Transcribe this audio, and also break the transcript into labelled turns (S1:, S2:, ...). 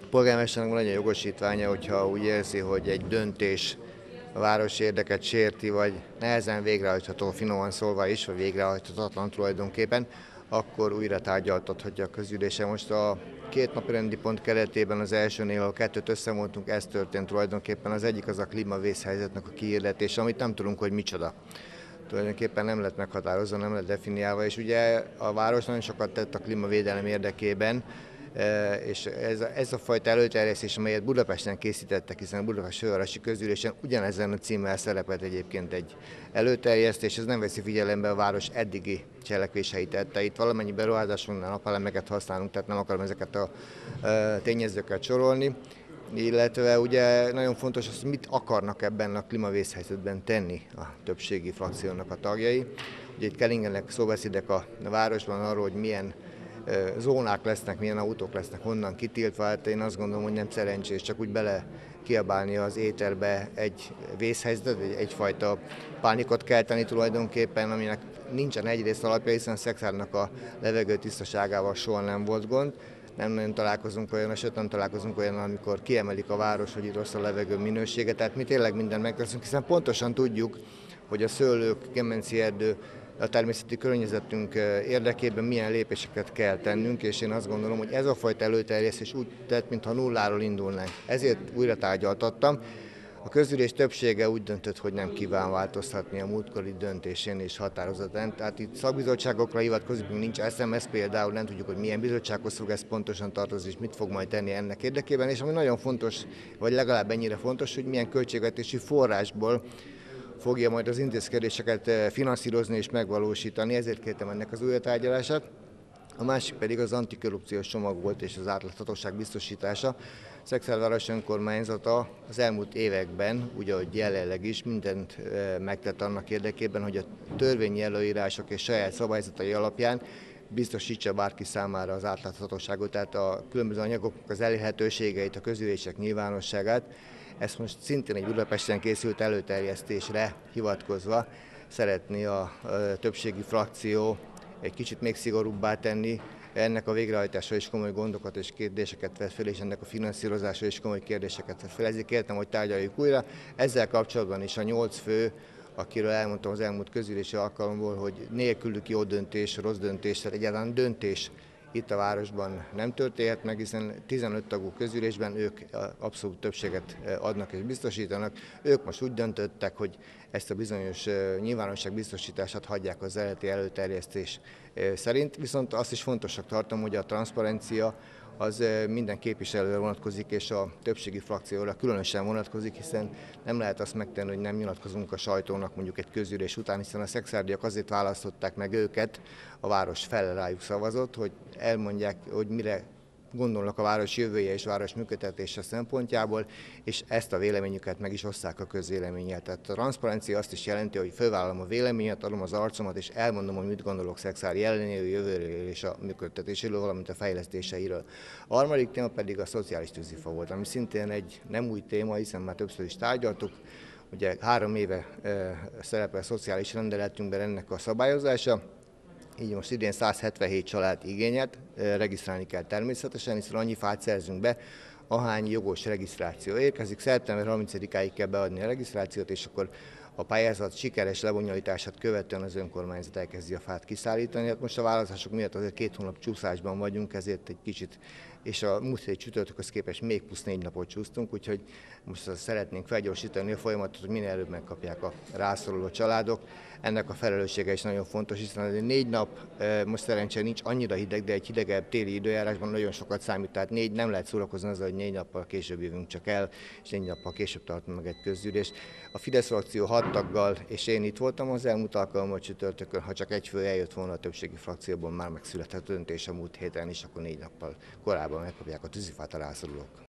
S1: polgármesternek van egy jogosítványa, hogyha úgy érzi, hogy egy döntés a város érdeket sérti, vagy nehezen végrehajtható, finoman szólva is, vagy végrehajthatatlan tulajdonképpen, akkor újra tárgyaltathatja a közülése. Most a két napirendi pont keretében az elsőnél, a kettőt összemoltunk, ez történt tulajdonképpen. Az egyik az a klímavészhelyzetnek a kiirdetése, amit nem tudunk, hogy micsoda. Tulajdonképpen nem lett meghatározva, nem lett definiálva, és ugye a város nagyon sokat tett a klímavédelem érdekében, és ez a fajta előterjesztés, amelyet Budapesten készítettek, hiszen a Budapest fővárosi közülésen ugyanezen a címmel szerepelt egyébként egy előterjesztés, ez nem veszi figyelembe a város eddigi cselekvéseit, tetteit. Valamennyi beruházásunknál napelemeket használunk, tehát nem akarom ezeket a tényezőket sorolni. Illetve ugye nagyon fontos az, hogy mit akarnak ebben a klímavészhelyzetben tenni a többségi frakciónak a tagjai. Ugye itt keringenek szóbeszédek a városban arról, hogy milyen zónák lesznek, milyen autók lesznek honnan kitiltva, hát én azt gondolom, hogy nem szerencsés csak úgy bele kiabálni az éterbe egy vészhelyzetet, egyfajta pánikot kelteni tulajdonképpen, aminek nincsen egyrészt alapja, hiszen Szekszárnak a levegő tisztaságával soha nem volt gond. Nem nagyon találkozunk olyan, sőt nem találkozunk olyan, amikor kiemelik a város, hogy itt rossz a levegő minősége. Tehát mi tényleg mindent megteszünk, hiszen pontosan tudjuk, hogy a szőlők, kemenci erdő, a természeti környezetünk érdekében milyen lépéseket kell tennünk, és én azt gondolom, hogy ez a fajta előterjesztés úgy tett, mintha nulláról indulnánk. Ezért újra tárgyaltattam. A közülés többsége úgy döntött, hogy nem kíván változtatni a múltkori döntésén és határozatán. Tehát itt szakbizottságokra hivatkozik, még nincs SMS például, nem tudjuk, hogy milyen bizottsághoz fog ez pontosan tartozni, és mit fog majd tenni ennek érdekében. És ami nagyon fontos, vagy legalább ennyire fontos, hogy milyen költségvetési forrásból fogja majd az intézkedéseket finanszírozni és megvalósítani, ezért kértem ennek az újratárgyalását. A másik pedig az antikorrupciós csomag volt és az átláthatóság biztosítása. Szekszárváros önkormányzata az elmúlt években, úgy ahogy jelenleg is, mindent megtett annak érdekében, hogy a törvényi előírások és saját szabályzatai alapján biztosítsa bárki számára az átláthatóságot, tehát a különböző anyagok az elérhetőségeit, a közülések nyilvánosságát. Ezt most szintén egy Budapesten készült előterjesztésre hivatkozva szeretné a többségi frakció egy kicsit még szigorúbbá tenni. Ennek a végrehajtása is komoly gondokat és kérdéseket vet fel, és ennek a finanszírozása is komoly kérdéseket vet fel. Ezért kértem, hogy tárgyaljuk újra. Ezzel kapcsolatban is a 8 fő, akiről elmondtam az elmúlt közülési alkalomból, hogy nélkülük jó döntés, rossz döntés, tehát egyáltalán döntés itt a városban nem történhet meg, hiszen 15 tagú közülésben ők abszolút többséget adnak és biztosítanak. Ők most úgy döntöttek, hogy ezt a bizonyos nyilvánosság biztosítását hagyják az eredeti előterjesztés szerint, viszont azt is fontosnak tartom, hogy a transzparencia az minden képviselőre vonatkozik, és a többségi frakcióra különösen vonatkozik, hiszen nem lehet azt megtenni, hogy nem nyilatkozunk a sajtónak mondjuk egy közülés után, hiszen a szekszárdiak azért választották meg őket, a város fele rájuk szavazott, hogy elmondják, hogy mire gondolnak a város jövője és város működtetése szempontjából, és ezt a véleményüket meg is osszák a közvéleménnyel. Tehát a transzparencia azt is jelenti, hogy fölvállalom a véleményet, adom az arcomat, és elmondom, hogy mit gondolok Szekszár jelenéről, jövőről és a működtetéséről, valamint a fejlesztéseiről. A harmadik téma pedig a szociális tűzifa volt, ami szintén egy nem új téma, hiszen már többször is tárgyaltuk. Ugye 3 éve szerepel a szociális rendeletünkben ennek a szabályozása. Így most idén 177 család igényelt, regisztrálni kell természetesen, hiszen annyi fát szerzünk be, ahány jogos regisztráció érkezik. Szeptember 30-áig kell beadni a regisztrációt, és akkor a pályázat sikeres lebonyolítását követően az önkormányzat elkezdi a fát kiszállítani. Hát most a választások miatt azért 2 hónap csúszásban vagyunk, ezért egy kicsit, és a múlt hét csütörtökhöz képest még plusz 4 napot csúsztunk, úgyhogy most szeretnénk felgyorsítani a folyamatot, hogy minél előbb megkapják a rászoruló családok. Ennek a felelőssége is nagyon fontos, hiszen 4 nap, most szerencsére nincs annyira hideg, de egy hidegebb téli időjárásban nagyon sokat számít, tehát nem lehet szórakozni azzal, hogy 4 nappal később jövünk csak el, és 4 nappal később tartunk meg egy közgyűlést. A Fidesz frakció 6 taggal, és én itt voltam az elmúlt alkalommal csütörtökön, ha csak egy fő eljött volna a többségi frakcióban, már megszületett döntés a múlt héten is, akkor 4 nappal korábban megkapják a tűzifát a rászorulók.